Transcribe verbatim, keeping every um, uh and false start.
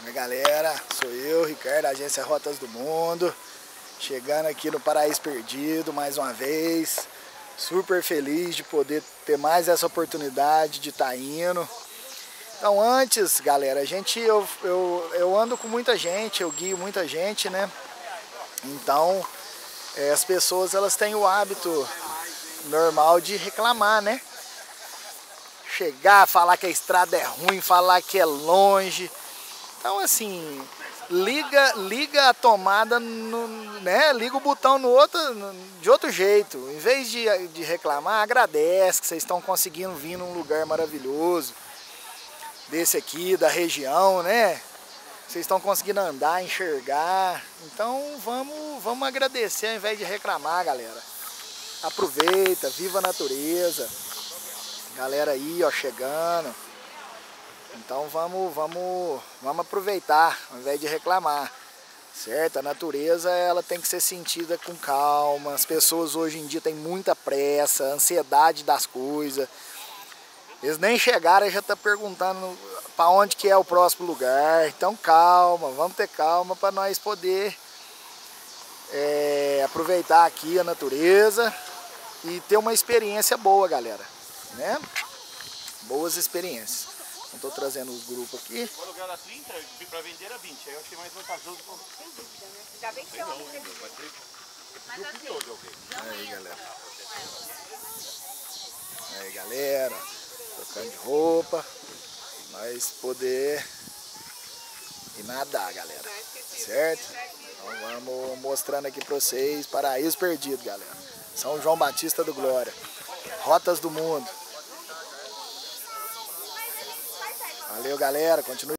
Oi galera, sou eu, Ricardo, agência Rotas do Mundo, chegando aqui no Paraíso Perdido mais uma vez, super feliz de poder ter mais essa oportunidade de estar indo. Então antes, galera, a gente, eu, eu, eu ando com muita gente, eu guio muita gente, né? Então é, as pessoas elas têm o hábito normal de reclamar, né? Chegar, falar que a estrada é ruim, falar que é longe. Então assim, liga, liga a tomada, no, né? Liga o botão no outro, de outro jeito. Em vez de, de reclamar, agradece que vocês estão conseguindo vir num lugar maravilhoso desse aqui, da região, né? Vocês estão conseguindo andar, enxergar. Então vamos, vamos agradecer ao invés de reclamar, galera. Aproveita, viva a natureza. Galera aí, ó, chegando. Então vamos, vamos, vamos aproveitar ao invés de reclamar, certo? A natureza ela tem que ser sentida com calma. As pessoas hoje em dia têm muita pressa, ansiedade das coisas. Eles nem chegaram e já estão perguntando para onde que é o próximo lugar. Então calma, vamos ter calma para nós poder é, aproveitar aqui a natureza e ter uma experiência boa, galera, né? Boas experiências. Estou trazendo os grupos aqui. O aluguel era trinta, para vender era vinte. Aí eu achei mais vantajoso. Sem dúvida, né? Ainda bem que você homem tem dúvida. Mas assim, aí, galera. Aí, galera. Trocando de roupa. Nós poder ir nadar, galera. Certo? Então vamos mostrando aqui para vocês. Paraíso Perdido, galera. São João Batista do Glória. Rotas do Mundo. Valeu, galera. Continue.